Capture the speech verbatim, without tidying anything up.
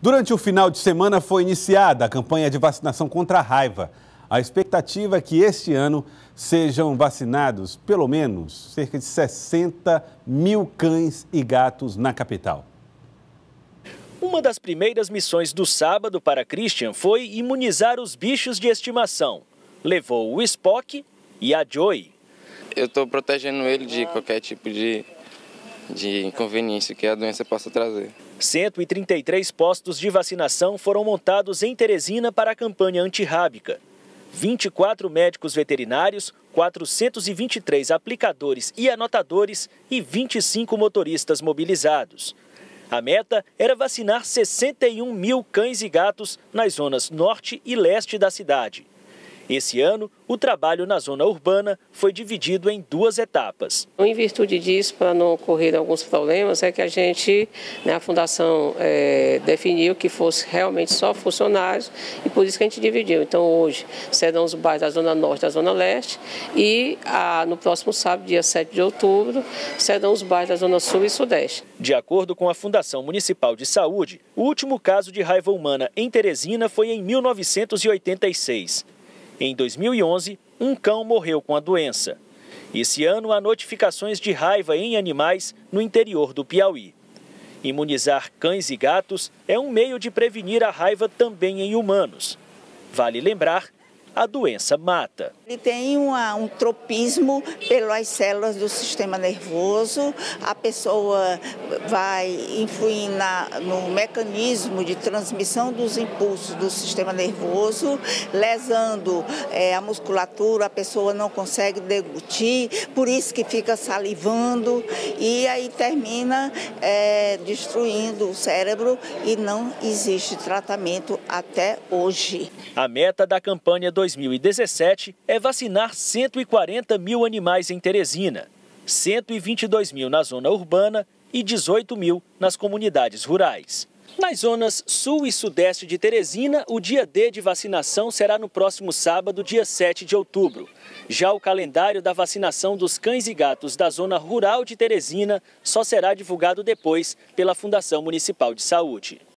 Durante o final de semana foi iniciada a campanha de vacinação contra a raiva. A expectativa é que este ano sejam vacinados pelo menos cerca de sessenta mil cães e gatos na capital. Uma das primeiras missões do sábado para Christian foi imunizar os bichos de estimação. Levou o Spock e a Joey. Eu estou protegendo ele de qualquer tipo de, de inconveniência que a doença possa trazer. cento e trinta e três postos de vacinação foram montados em Teresina para a campanha antirrábica. vinte e quatro médicos veterinários, quatrocentos e vinte e três aplicadores e anotadores e vinte e cinco motoristas mobilizados. A meta era vacinar sessenta e um mil cães e gatos nas zonas norte e leste da cidade. Esse ano, o trabalho na zona urbana foi dividido em duas etapas. Em virtude disso, para não ocorrer alguns problemas, é que a gente, né, a Fundação é, definiu que fosse realmente só funcionários e por isso que a gente dividiu. Então hoje serão os bairros da Zona Norte e da Zona Leste e a, no próximo sábado, dia sete de outubro, serão os bairros da Zona Sul e Sudeste. De acordo com a Fundação Municipal de Saúde, o último caso de raiva humana em Teresina foi em mil novecentos e oitenta e seis. Em dois mil e onze, um cão morreu com a doença. Esse ano, há notificações de raiva em animais no interior do Piauí. Imunizar cães e gatos é um meio de prevenir a raiva também em humanos. Vale lembrar, a doença mata. Ele tem uma, um tropismo pelas células do sistema nervoso, a pessoa vai influir na, no mecanismo de transmissão dos impulsos do sistema nervoso, lesando é, a musculatura, a pessoa não consegue deglutir, por isso que fica salivando e aí termina é, destruindo o cérebro e não existe tratamento até hoje. A meta da campanha do dois mil e dezessete é vacinar cento e quarenta mil animais em Teresina, cento e vinte e dois mil na zona urbana e dezoito mil nas comunidades rurais. Nas zonas sul e sudeste de Teresina, o dia D de vacinação será no próximo sábado, dia sete de outubro. Já o calendário da vacinação dos cães e gatos da zona rural de Teresina só será divulgado depois pela Fundação Municipal de Saúde.